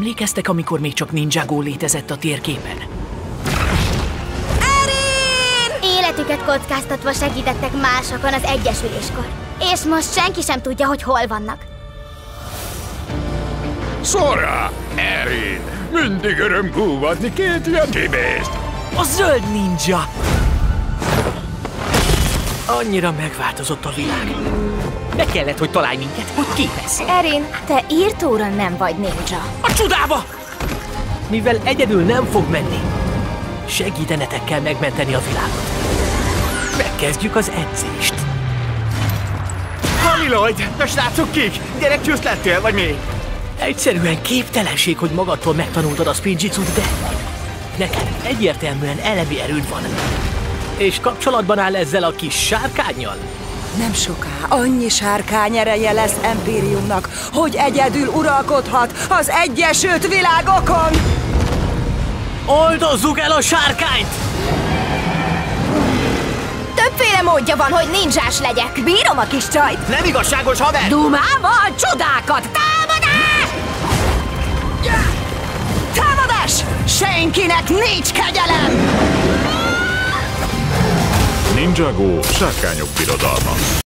Emlékeztek, amikor még csak Ninjago létezett a térképen? Erin! Életüket kockáztatva segítettek másokon az egyesüléskor. És most senki sem tudja, hogy hol vannak. Sora! Erin! Mindig öröm búvatni két ilyen kibészt! A zöld ninja! Annyira megváltozott a világ. Be kellett, hogy találj minket, hogy ki lesz. Erin, te írtóra nem vagy ninja. A csodába! Mivel egyedül nem fog menni, segítenetek kell megmenteni a világot. Megkezdjük az edzést. Haliloid! A srácok kik? Gyerekcsúsz lettél, vagy mi? Egyszerűen képtelenség, hogy magadtól megtanultad a spinjitszut, de neked egyértelműen elemi erőd van. És kapcsolatban áll ezzel a kis sárkánnyal? Nem soká annyi sárkány ereje lesz Empyriumnak, hogy egyedül uralkodhat az Egyesült Világokon! Oldozzuk el a sárkányt! Többféle módja van, hogy ninjás legyek. Bírom a kis csajt! Nem igazságos, haver! Dumával csodákat! Támadás! Támadás! Senkinek nincs kegyelem! Ninjago, sárkányok birodalma.